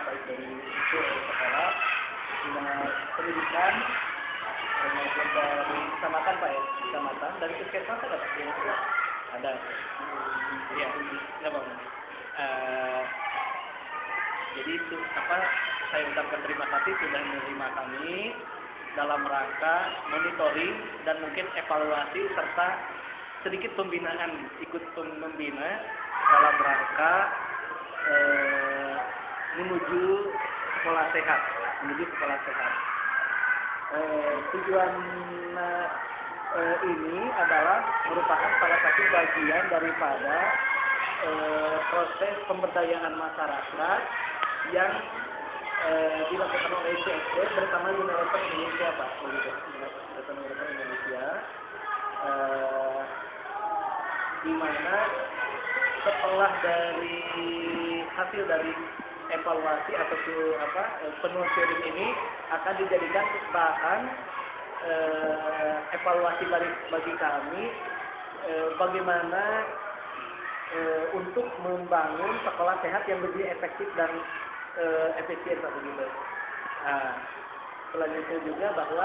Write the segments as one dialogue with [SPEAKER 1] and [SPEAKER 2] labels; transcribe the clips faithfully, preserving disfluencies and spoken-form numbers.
[SPEAKER 1] baik dari itu sekolah, dinas pendidikan, maupun dari kecamatan Pak ya, kecamatan, dari puskesmas ada Pak? Ada. Iya, nggak apa-apa. Uh, jadi itu apa? Saya ucapkan terima kasih sudah menerima kami dalam rangka monitoring dan mungkin evaluasi serta sedikit pembinaan, ikut membina dalam rangka uh, menuju sekolah sehat, menuju sekolah sehat. Uh, tujuan uh, uh, ini adalah merupakan salah satu bagian daripada uh, proses pemberdayaan masyarakat yang uh, dilakukan oleh C S D bersama Unilever Indonesia, Pak. Bersama Unilever Indonesia, uh, di mana setelah dari hasil dari evaluasi atau apa penelusuran ini akan dijadikan bahan eh, evaluasi bagi, bagi kami eh, bagaimana eh, untuk membangun sekolah sehat yang lebih efektif dan eh, efisien begitu. Nah, selanjutnya juga bahwa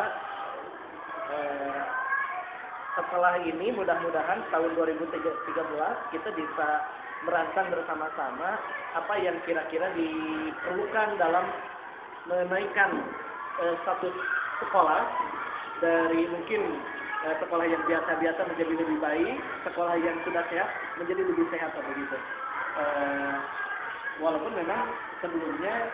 [SPEAKER 1] eh, setelah ini mudah-mudahan tahun dua ribu tiga belas kita bisa merancang bersama-sama apa yang kira-kira diperlukan dalam menaikkan eh, status sekolah dari mungkin eh, sekolah yang biasa-biasa menjadi lebih baik, sekolah yang sudah sehat menjadi lebih sehat begitu. Eh, walaupun memang sebelumnya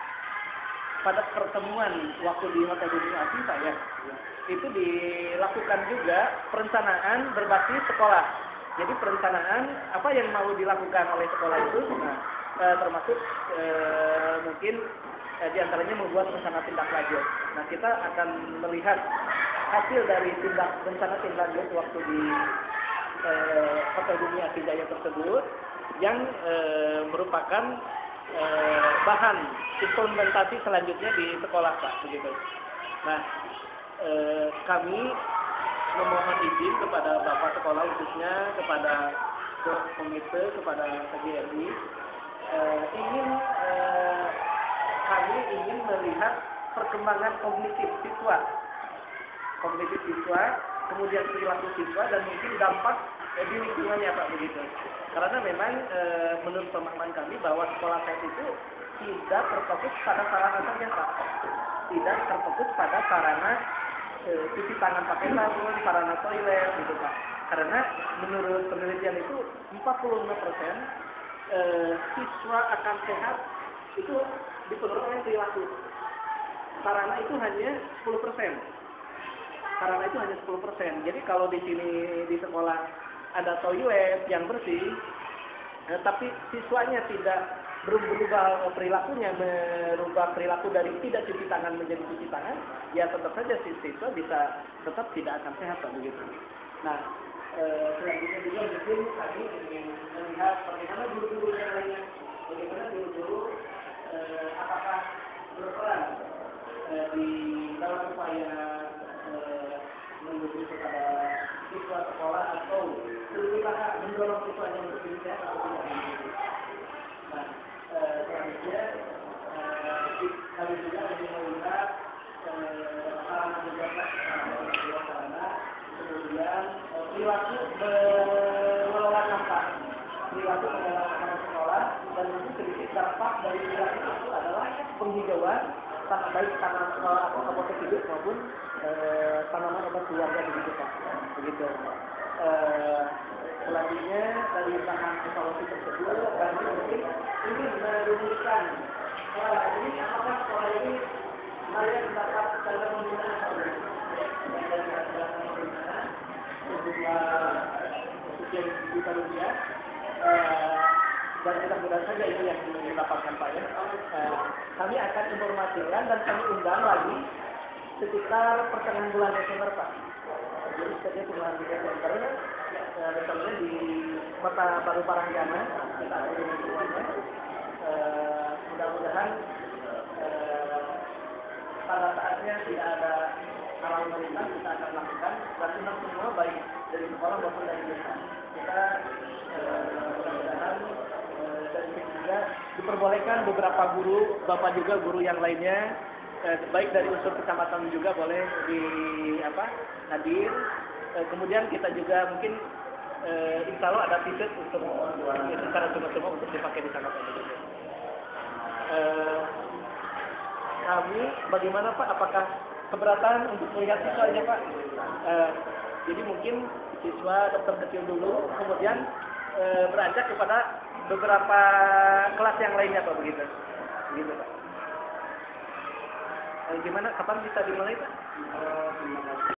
[SPEAKER 1] pada pertemuan waktu di Hotel Dunia saya itu dilakukan juga perencanaan berbasis sekolah. Jadi perencanaan apa yang mau dilakukan oleh sekolah itu, nah, e, termasuk e, mungkin e, diantaranya membuat rencana tindak lanjut. Nah, kita akan melihat hasil dari tindak rencana tindak lanjut waktu di e, Hotel Dunia Jaya tersebut yang e, merupakan e, bahan implementasi selanjutnya di sekolah, Pak, begitu. Nah, e, kami memohon izin kepada Bapak Sekolah, khususnya kepada komite, kepada K J R I, eh, ingin eh, kami ingin melihat perkembangan kognitif siswa, kognitif siswa, kemudian perilaku siswa dan mungkin dampak eh, di lingkungannya, Pak, begitu. Karena memang eh, menurut pemahaman kami bahwa sekolah sehat itu tidak terfokus pada sarana saja, Pak, tidak terfokus pada sarana cuci tangan pakai sabun, sarana toilet gitu, Pak. Karena menurut penelitian itu empat puluh lima persen eh, siswa akan sehat itu dipengaruhi oleh perilaku. Sarana itu hanya sepuluh persen. Sarana itu hanya sepuluh persen. Jadi kalau di sini di sekolah ada toilet yang bersih, eh, tapi siswanya tidak berubah perilakunya, merubah perilaku dari tidak cuci tangan menjadi cuci tangan, ya tetap saja siswa bisa tetap tidak akan sehat, Pak, begitu. Nah, e, selanjutnya juga mungkin kami ingin melihat bagaimana guru-guru yang lainnya, bagaimana guru-guru e, apakah berperan e, di dalam upaya e, menuju kepada siswa sekolah atau lebih banyak mendorong siswanya untuk lebih sehat atau tidak. Nah, selanjutnya kami juga ingin melihat sarana menjaga sarana, kemudian perilaku mengelola sampah, perilaku mengelola sampah sekolah, dan itu sedikit dampak dari perilaku itu adalah penghijauan tanah baik tanah atau obat hidup maupun tanaman obat keluarga begitu, Pak, begitu. Selanjutnya dari bahan evaluasi tersebut kami mungkin ingin merumuskan sekolah ini apakah sekolah ini layak mendapat standar pembinaan atau tidak. Dan standar pembinaan sejumlah sekian juta rupiah dan mudah-mudahan saja itu yang didapatkan, Pak, ya. Kami akan informasikan dan kami undang lagi sekitar pertengahan bulan Desember, Pak. Jadi setiap bulan Desember misalnya di Kota Baru Parahyangan kita ada di semuanya. E, mudah-mudahan e, pada saatnya tidak ada halangan pemerintah kita akan lakukan dan undang semua baik dari sekolah maupun dari desa. Kita e, mudah-mudahan e, dari sini juga diperbolehkan beberapa guru, Bapak juga guru yang lainnya, eh, baik dari unsur kecamatan juga boleh di apa hadir. Eh, kemudian kita juga mungkin eh, insya Allah ada tiket untuk ya, secara cuma-cuma untuk dipakai di sana Pak. Eh, kami bagaimana Pak? Apakah keberatan untuk melihat siswanya Pak? Eh, jadi mungkin siswa dokter kecil dulu, kemudian eh, beranjak kepada beberapa kelas yang lainnya Pak begitu. Begitu Pak. Eh, gimana? Kapan bisa dimulai Pak?